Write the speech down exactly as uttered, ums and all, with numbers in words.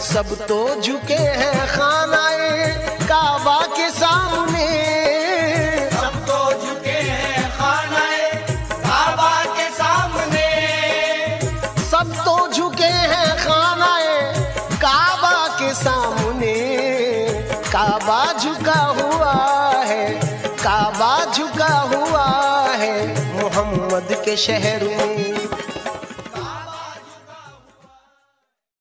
सब तो झुके हैं खानाए काबा के सामने, सब तो झुके हैं खानाए काबा के सामने, सब तो झुके हैं खानाए काबा के सामने। काबा झुका हुआ है, काबा झुका हुआ है मोहम्मद के शहर में।